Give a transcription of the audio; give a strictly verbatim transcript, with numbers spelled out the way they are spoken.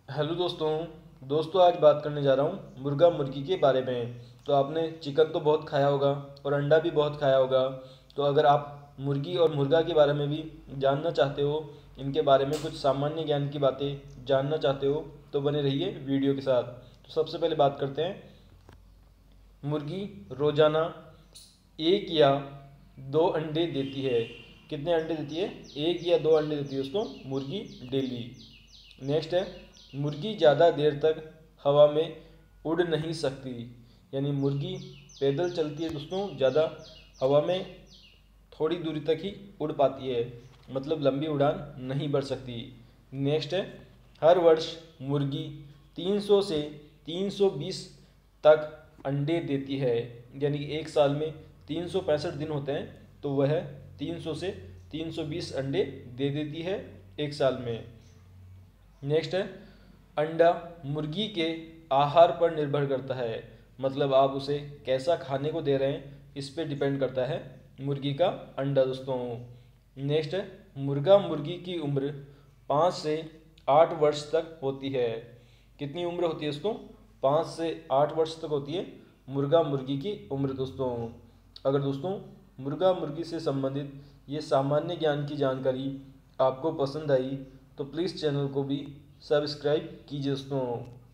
Hello दोस्तों दोस्तों आज बात करने जा रहा हूँ मुर्गा मुर्गी के बारे में। तो आपने चिकन तो बहुत खाया होगा और अंडा भी बहुत खाया होगा। तो अगर आप मुर्गी और मुर्गा के बारे में भी जानना चाहते हो, इनके बारे में कुछ सामान्य ज्ञान की बातें जानना चाहते हो, तो बने रहिए वीडियो के साथ। तो सबसे पहले बात करते हैं। मुर्गी रोजाना एक या दो अंडे देती है। कितने अंडे देती है? एक या दो अंडे देती है दोस्तों मुर्गी डेली। नेक्स्ट है, मुर्गी ज़्यादा देर तक हवा में उड़ नहीं सकती। यानी मुर्गी पैदल चलती है दोस्तों, ज़्यादा हवा में थोड़ी दूरी तक ही उड़ पाती है, मतलब लंबी उड़ान नहीं बढ़ सकती। नेक्स्ट है, हर वर्ष मुर्गी तीन सौ से तीन सौ बीस तक अंडे देती है। यानी कि एक साल में तीन सौ पैंसठ दिन होते हैं, तो वह तीन सौ से तीन सौ बीस अंडे दे देती है एक साल में। नेक्स्ट है, अंडा मुर्गी के आहार पर निर्भर करता है। मतलब आप उसे कैसा खाने को दे रहे हैं, इस पे डिपेंड करता है मुर्गी का अंडा दोस्तों। नेक्स्ट है, मुर्गा मुर्गी की उम्र पाँच से आठ वर्ष तक होती है। कितनी उम्र होती है दोस्तों? पाँच से आठ वर्ष तक होती है मुर्गा मुर्गी की उम्र दोस्तों। अगर दोस्तों मुर्गा मुर्गी से संबंधित ये सामान्य ज्ञान की जानकारी आपको पसंद आई तो प्लीज़ चैनल को भी सब्सक्राइब कीजिए दोस्तों।